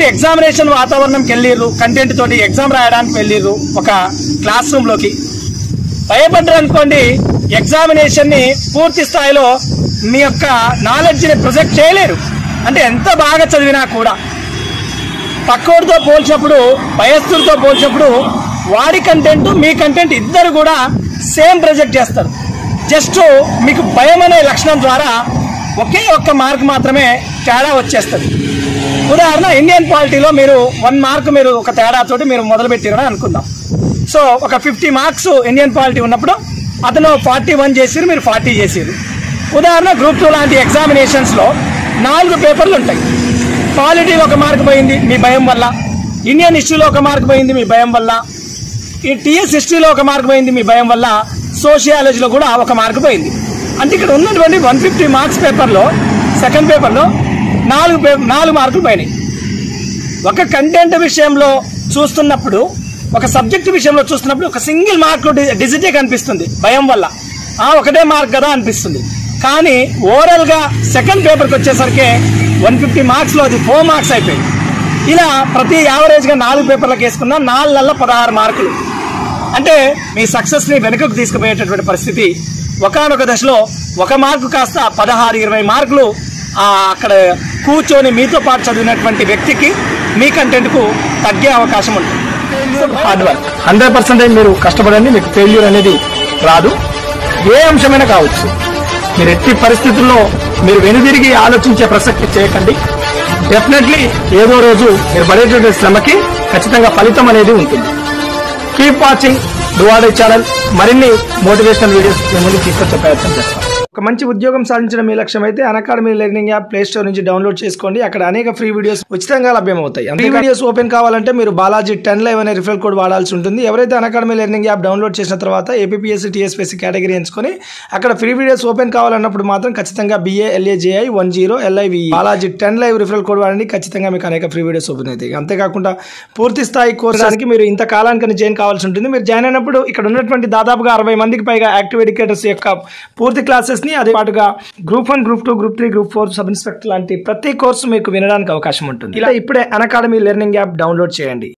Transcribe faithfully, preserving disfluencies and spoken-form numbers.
మీరు ఎగ్జామినేషన్ వాతావరణంకి వెళ్ళిర్రు, కంటెంట్ తోటి ఎగ్జామ్ రాయడానికి వెళ్ళిర్రు ఒక క్లాస్ రూమ్లోకి, భయపడ్డారు అనుకోండి, ఎగ్జామినేషన్ని పూర్తి స్థాయిలో మీ యొక్క నాలెడ్జ్ని ప్రొజెక్ట్ చేయలేరు. అంటే ఎంత బాగా చదివినా కూడా పక్కోడితో పోల్చినప్పుడు, భయస్థుడితో పోల్చినప్పుడు వాడి కంటెంట్ మీ కంటెంట్ ఇద్దరు కూడా సేమ్ ప్రొజెక్ట్ చేస్తారు. జస్ట్ మీకు భయం అనే లక్షణం ద్వారా ఒకే ఒక్క మార్క్ మాత్రమే తేడా వచ్చేస్తుంది. ఉదాహరణ, ఇండియన్ పాలిటీలో మీరు వన్ మార్క్ మీరు ఒక తేడాతోటి మీరు మొదలుపెట్టారని అనుకుందాం. సో ఒక ఫిఫ్టీ మార్క్స్ ఇండియన్ పాలిటీ ఉన్నప్పుడు అతను ఫార్టీ వన్ చేసిరు, మీరు ఫార్టీ చేసిరు. ఉదాహరణ, గ్రూప్ టూ లాంటి ఎగ్జామినేషన్స్లో నాలుగు పేపర్లు ఉంటాయి. పాలిటీలో ఒక మార్క్ పోయింది మీ భయం వల్ల, ఇండియన్ హిస్టరీలో ఒక మార్క్ పోయింది మీ భయం వల్ల, ఈ టీఎస్ హిస్టరీలో ఒక మార్క్ పోయింది మీ భయం వల్ల, సోషియాలజీలో కూడా ఒక మార్క్ పోయింది. అంటే ఇక్కడ ఉన్నటువంటి వన్ ఫిఫ్టీ మార్క్స్ పేపర్లో సెకండ్ పేపర్లో నాలుగు పే నాలుగు మార్కులు పోయినాయి. ఒక కంటెంట్ విషయంలో చూస్తున్నప్పుడు, ఒక సబ్జెక్ట్ విషయంలో చూస్తున్నప్పుడు ఒక సింగిల్ మార్క్ డిజిటే కనిపిస్తుంది భయం వల్ల, ఆ ఒకటే మార్క్ కదా అనిపిస్తుంది. కానీ ఓవరాల్గా సెకండ్ పేపర్కి వచ్చేసరికి వన్ ఫిఫ్టీ మార్క్స్లో అది ఫోర్ మార్క్స్ అయిపోయింది. ఇలా ప్రతి యావరేజ్గా నాలుగు పేపర్లకు వేసుకున్న నాలుగు నెలల పదహారు మార్కులు. అంటే మీ సక్సెస్ని వెనుకకు తీసుకుపోయేటటువంటి పరిస్థితి. ఒకనొక దశలో ఒక మార్కు కాస్త పదహారు ఇరవై మార్కులు అక్కడ కూర్చొని మీతో పాటు చదివినటువంటి వ్యక్తికి మీ కంటెంట్కు తగ్గే అవకాశం ఉంటుంది. హార్డ్ వర్క్, హండ్రెడ్ పర్సెంటేజ్ మీరు కష్టపడండి, మీకు ఫెయిల్యూర్ అనేది రాదు. ఏ అంశమైనా కావచ్చు. మీరు ఎట్టి పరిస్థితుల్లో మీరు వెనుదిరిగి ఆలోచించే ప్రసక్తి చేయకండి. డెఫినెట్లీ ఏదో రోజు మీరు పడేటువంటి శ్రమకి ఖచ్చితంగా ఫలితం అనేది ఉంటుంది. Keep watching Duvade channel. మరిన్ని మోటివేషనల్ వీడియోస్ మీ ముందు తీసుకొచ్చే ప్రయత్నం చేస్తాం. ఒక మంచి ఉద్యోగం సాధించడం మీ లక్ష్యం అయితే Unacademy learning app play store నుంచి డౌన్లోడ్ చేసుకోండి. అక్కడ అనేక ఫ్రీ వీడియోస్ ఉచితంగా లభ్యమవుతాయి. ఫ్రీ వీడియోస్ ఓపెన్ కావాలంటే మీరు బాలాజీ టెన్ లైవ్ అనే రిఫరల్ కోడ్ వాడాల్సి ఉంటుంది. ఎవరైతే అన్అకాడమీ లెర్నింగ్ యాప్ డౌన్లోడ్ చేసిన తర్వాత ఏపీఎస్సీ టీఎస్పీఎస్సీ కేటగిరీ ఎంచుకొని అక్కడ ఫ్రీ వీడియోస్ ఓపెన్ కావాలన్నప్పుడు మాత్రం ఖచ్చితంగా B A L A J I one zero L I V Balaji ten live referral code వాడండి. ఖచ్చితంగా మీకు అనేక ఫ్రీ వీడియోస్ ఓపెన్ అవుతాయి. అంతేకాకుండా పూర్తి స్థాయి కోర్సానికి మీరు ఇంత కాలానికి జాయిన్ కావాల్సి ఉంటుంది. మీరు జాయిన్ అయినప్పుడు ఇక్కడ ఉన్నటువంటి దాదాపుగా అరవై మందికి పైగా యాక్టివ్ ఎడ్యుకేటర్స్ యొక్క పూర్తి క్లాసెస్ ని, అదే పాటుగా group one, group two, group three, group four, sub inspector లాంటి ప్రతి కోర్సు మీకు వినడానికి అవకాశం ఉంటుంది. ఇలా ఇప్పుడే అన్అకాడమీ లెర్నింగ్ యాప్ డౌన్లోడ్ చేయండి.